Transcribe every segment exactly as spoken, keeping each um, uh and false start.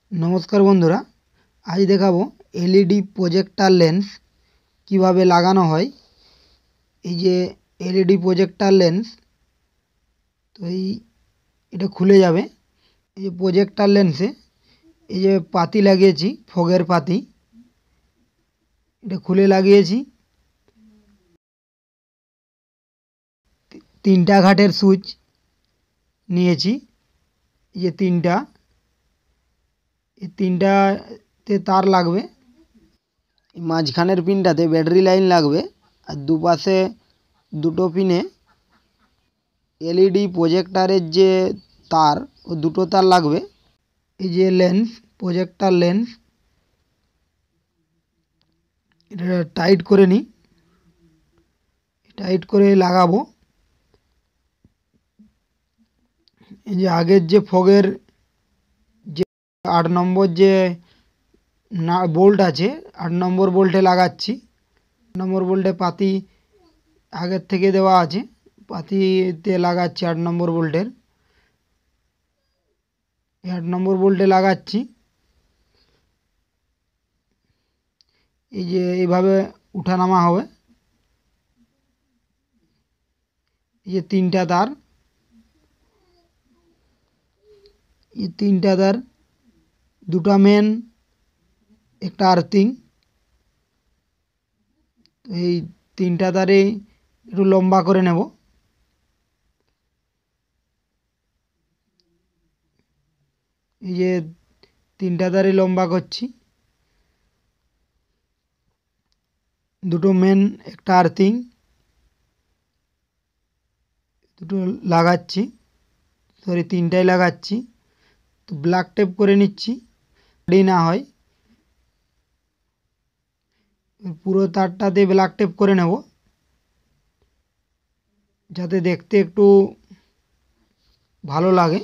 नमस्कार बंधुरा आज देखाबो एलईडी प्रोजेक्टर लेंस किभाबे लागानो हय। এই যে एलईडी प्रोजेक्टर लेंस तो এই এটা খুলে যাবে। এই যে প্রজেক্টর লেন্সে এই যে পাতি লাগিয়েছি ফগের পাতি, এটা খুলে লাগিয়েছি। তিনটা ঘাটের সুইচ নিয়েছি, এই যে তিনটা এই তিনটাতে तार লাগবে। মাঝখানের পিনটাতে ব্যাটারি লাইন লাগবে আর দুপাশে দুটো পিনে এলইডি প্রজেক্টরের যে তার ও দুটো তার লাগবে। এই যে লেন্স প্রজেক্টর লেন্স এটা টাইট করে নিই, টাইট করে লাগাবো। এই যে আগের যে ফগের যে আট নম্বর যে না बोल्ट আছে आठ नम्बर बोल्टे लागाচ্ছি। नम्बर बोल्टे पाती आगे থেকে দেওয়া আছে, পাতিতে লাগাচ্ছি आठ नम्बर बोल्टेर। आठ नम्बर बोल्टे লাগাচ্ছি। এই যে এইভাবে উঠানামা হবে। এই যে তিনটা তার, এই তিনটা তার দুটা মেন একটা আর্থিং। এই তিনটা তারে একটু লম্বা করে নেব। এই যে তিনটা তারে লম্বা করছি, দুটো মেন একটা আর্থিং দুটো লাগাচ্ছি, সরি তিনটাই লাগাচ্ছি। তো ব্ল্যাক টেপ করে নিচ্ছি দেরি না হয়। পুরো তারটাতে ব্ল্যাক টেপ করে নেব যাতে দেখতে একটু ভালো লাগে।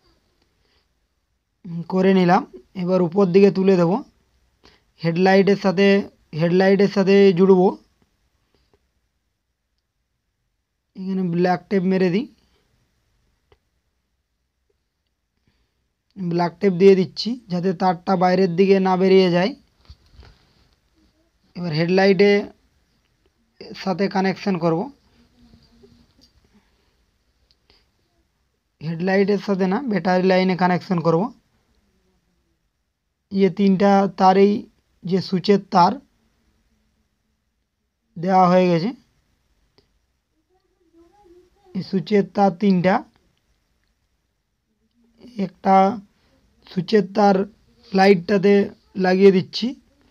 করে নিলাম। এবার উপর দিকে তুলে দেব, হেডলাইটের সাথে হেডলাইটের সাথে জুড়ব। এখানে ব্ল্যাক টেপ মেরে দিই, ব্ল্যাক টেপ দিয়ে দিচ্ছি যাতে তারটা বাইরের দিকে না বেরিয়ে যায়। এবার হেডলাইটে সাথে কানেকশন করব, হেডলাইটের সাথে না ব্যাটারি লাইনে কানেকশন করব। ये তিনটা তারই যে সুইচের তার দেওয়া হয়ে গেছে। এই সুইচের তার তিনটা, একটা সুইচের তার লাইটটাতে লাগিয়ে দিচ্ছি।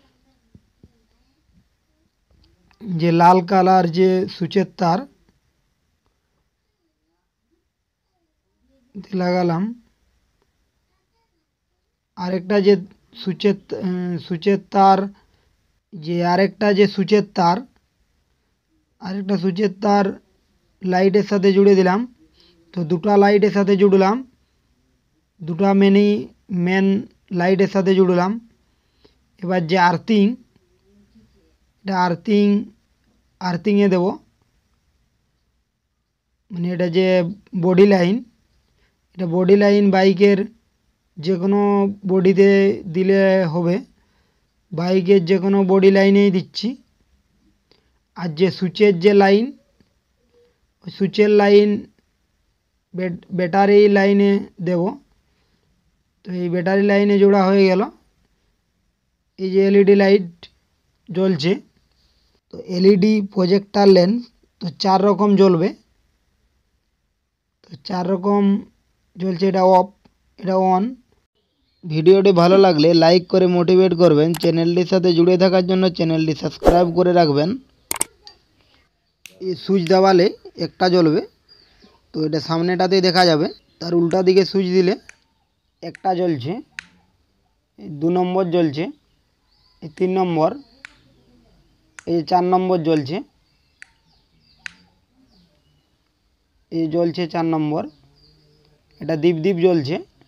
যে লাল কালার যে সুইচের তার লাগালাম। আরেকটা যে সুইচের সুইচের তার যে আরেকটা যে সুইচের তার আরেকটা সুইচের তার লাইটের সাথে জুড়ে দিলাম। তো দুটো লাইটের সাথে জুড়লাম, দুটো মেনই মেন লাইটের সাথে জুড়লাম। এবার যে আর্থিং এটা আর্থিং আর্থিংয়ে দেব, মানে এটা যে বডি লাইন, এটা বডি লাইন বাইকের যে কোনো বডিতে দিলে হবে, বাইকের যে কোনো বডি লাইনেই দিচ্ছি। আর যে সুইচের যে লাইন ওই সুইচের লাইন ব্যাটারি লাইনে দেব। তো এই ব্যাটারি লাইনে জোড়া হয়ে গেল। এই যে এলইডি লাইট জ্বলছে। তো এলইডি প্রজেক্টর লেন্স তো চার রকম জ্বলবে। তো চার রকম জ্বলছে, এটা অফ, এটা অন। ভিডিওটি ভালো লাগলে লাইক করে মোটিভেট করবেন। চ্যানেলটির সাথে জুড়ে থাকার জন্য চ্যানেলটি সাবস্ক্রাইব করে রাখবেন। এই সুইচ দেওয়ালে একটা জ্বলবে, তো এটা সামনেটাতেই দেখা যাবে। তার উল্টা দিকে সুইচ দিলে একটা জ্বলছে, দু নম্বর জ্বলছে, এই তিন নম্বর, এই চার নম্বর জ্বলছে, এই জ্বলছে চার নম্বর, এটা দীপ দীপ জ্বলছে।